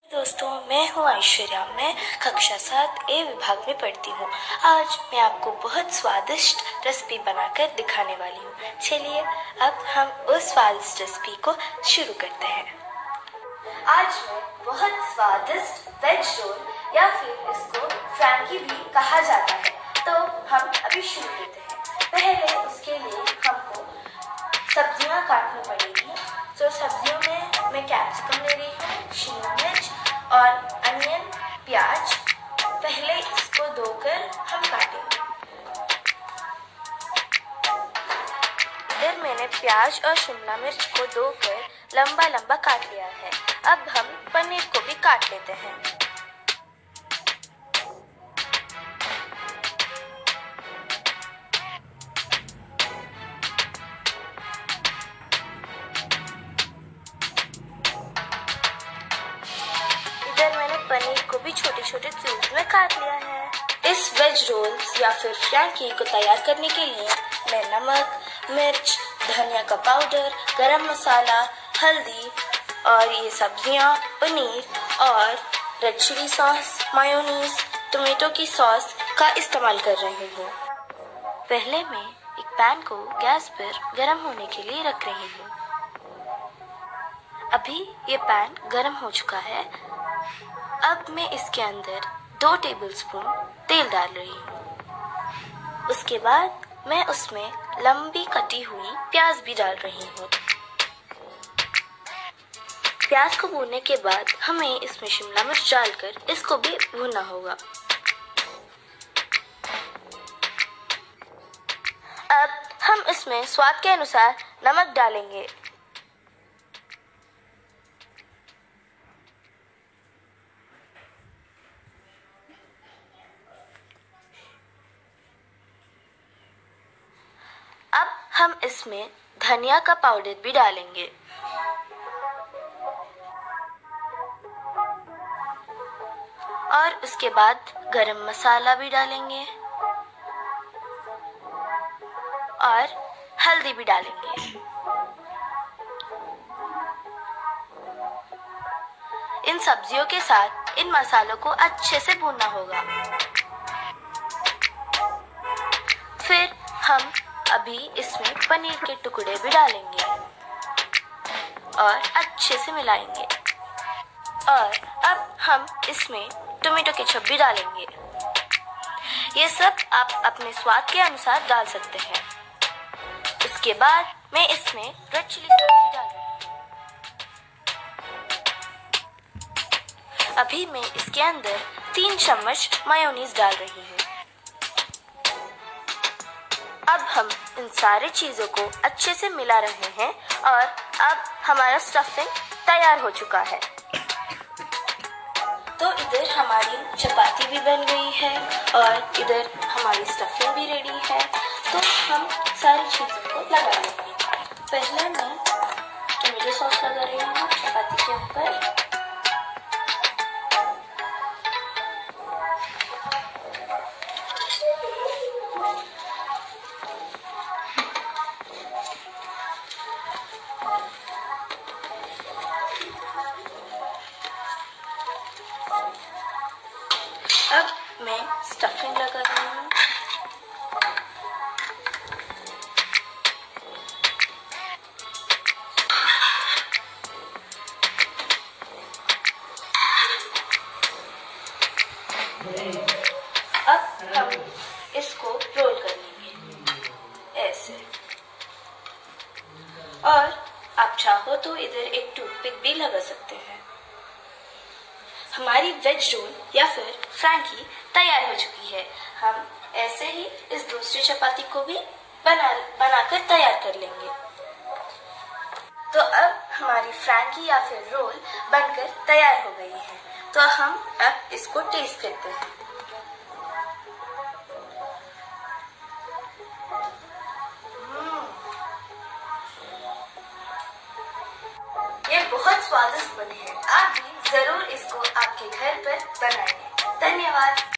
दोस्तों, मैं हूँ ऐश्वर्या। मैं कक्षा 7 ए विभाग में पढ़ती हूँ। आज मैं आपको बहुत स्वादिष्ट रेसिपी बनाकर दिखाने वाली हूँ। चलिए अब हम उस स्वादिष्ट रेसिपी को शुरू करते हैं। आज मैं बहुत स्वादिष्ट वेज रोल या फिर इसको फ्रैंकी भी कहा जाता है, तो हम अभी शुरू करते हैं। पहले उसके लिए हमको सब्जियां काटनी पड़ेगी। तो सब्जियों में मैं कैप्सिकम ले रही हूँ, शिमला मिर्च और अनियन, प्याज। पहले इसको धोकर हम काटेंगे। इधर मैंने प्याज और शिमला मिर्च को धोकर लंबा लंबा काट लिया है। अब हम पनीर को भी काट लेते हैं। पनीर को भी छोटे छोटे क्यूब्स में काट लिया है। इस वेज रोल्स या फिर फ्रैंकी को तैयार करने के लिए मैं नमक, मिर्च, धनिया का पाउडर, गरम मसाला, हल्दी और ये सब्जियां, पनीर और red chili sauce, mayonnaise, tomato की सॉस का इस्तेमाल कर रही हूँ। पहले मैं एक पैन को गैस पर गरम होने के लिए रख रही हूँ। अभी ये पैन गरम हो चुका है। अब मैं इसके अंदर 2 टेबलस्पून तेल डाल रही हूँ। उसके बाद मैं उसमें लंबी कटी हुई प्याज भी डाल रही हूँ। प्याज को भूनने के बाद हमें इसमें शिमला मिर्च डालकर इसको भी भूनना होगा। अब हम इसमें स्वाद के अनुसार नमक डालेंगे। अब हम इसमें धनिया का पाउडर भी डालेंगे। और उसके बाद गरम मसाला भी डालेंगे और हल्दी भी डालेंगे। इन सब्जियों के साथ इन मसालों को अच्छे से भूनना होगा। फिर हम अभी इसमें पनीर के टुकड़े भी डालेंगे और अच्छे से मिलाएंगे। और अब हम इसमें टोमेटो केचप भी डालेंगे। ये सब आप अपने स्वाद के अनुसार डाल सकते हैं। उसके बाद मैं इसमें रेड चिली सॉस भी डाल रही हूँ। अभी मैं इसके अंदर 3 चम्मच मायोनीज डाल रही हूँ। अब हम इन सारे चीजों को अच्छे से मिला रहे हैं और अब हमारा स्टफिंग तैयार हो चुका है। तो इधर हमारी चपाती भी बन गई है और इधर हमारी स्टफिंग भी रेडी है। तो हम सारी चीजों को लगा लेंगे। पहले मैं टोमेटो सॉस लगा रही हूँ चपाती के ऊपर। अब मैं स्टफिंग लगा रही हूँ। अब हम इसको रोल कर लेंगे ऐसे। और आप चाहो तो इधर एक टूथपिक भी लगा सकते हैं। हमारी वेज रोल या फिर फ्रैंकी तैयार हो चुकी है। हम ऐसे ही इस दूसरी चपाती को भी बनाकर तैयार कर लेंगे। तो अब हमारी फ्रैंकी या फिर रोल बनकर तैयार हो गई है। तो हम अब इसको टेस्ट करते हैं। ये बहुत स्वादिष्ट बने हैं। आप भी जरूर इसको आपके घर पर बनाएं। धन्यवाद।